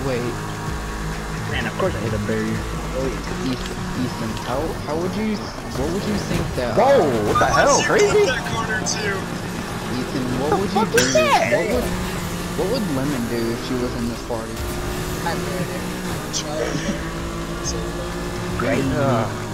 Wait, Man, of course I hit a barrier. Ethan, how would you, what would you think that, Whoa, what the hell, crazy? That corner too. Ethan, what would you do? What would Lemon do if she was in this party? I murdered. Child. So, Great.